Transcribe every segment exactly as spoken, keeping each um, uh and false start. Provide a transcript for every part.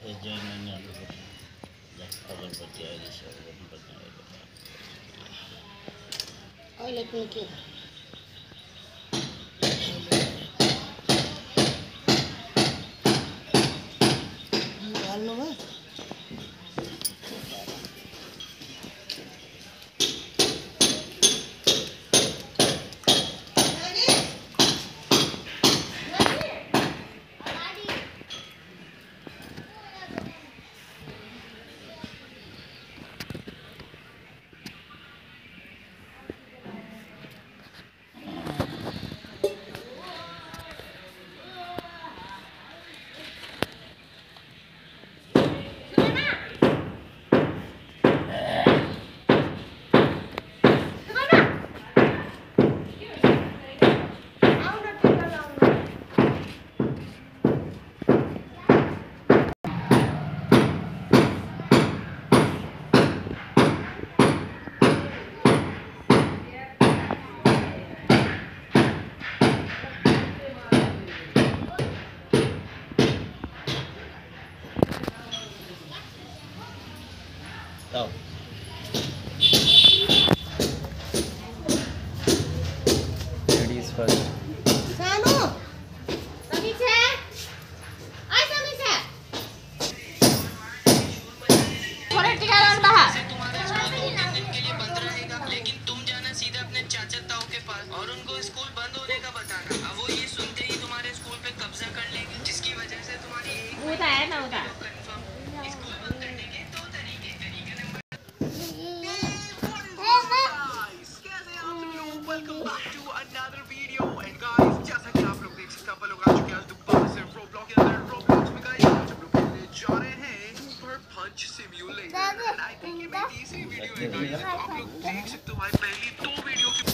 अहिले पनि के हाल्नुभयो Oh. Ladies first. सानो समीक्षा आ समीक्षा थोड़ा टिका लगा तुम्हारा स्कूल दो तीन दिन के लिए बंद रहेगा, लेकिन तुम जाना सीधे अपने चाचा ताऊ के पास और उनको स्कूल बंद होने का बताना। अब वो ये सुनते ही तुम्हारे स्कूल पे कब्जा कर लेंगे, जिसकी वजह से तुम्हारी एक वो तो है ना वो तो कंफर्म स्कूल बंद करने के दो तरीके तरीके number welcome back to another video. And guys, जैसा कि आप लोग देख सकते हैं, आप लोग आ चुके हैं दोबारा से रोब्लॉक्स के अंदर। रोब्लॉक्स में गाइस आज हम लोग खेलने जा रहे हैं super punch simulator. And I think ये मेरी तीसरी वीडियो है गाइस, तो आप लोग देख सकते हो भाई पहली दो वीडियो की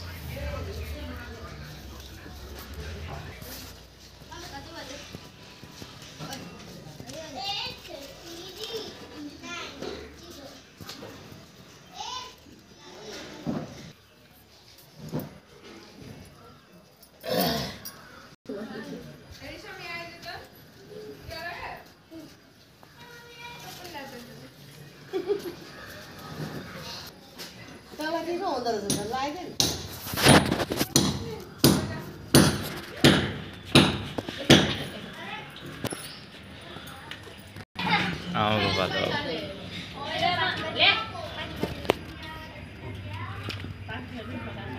तँलाई त्यसो हुँदो रहेछ त लाग्दैन आओ बाबा तो ले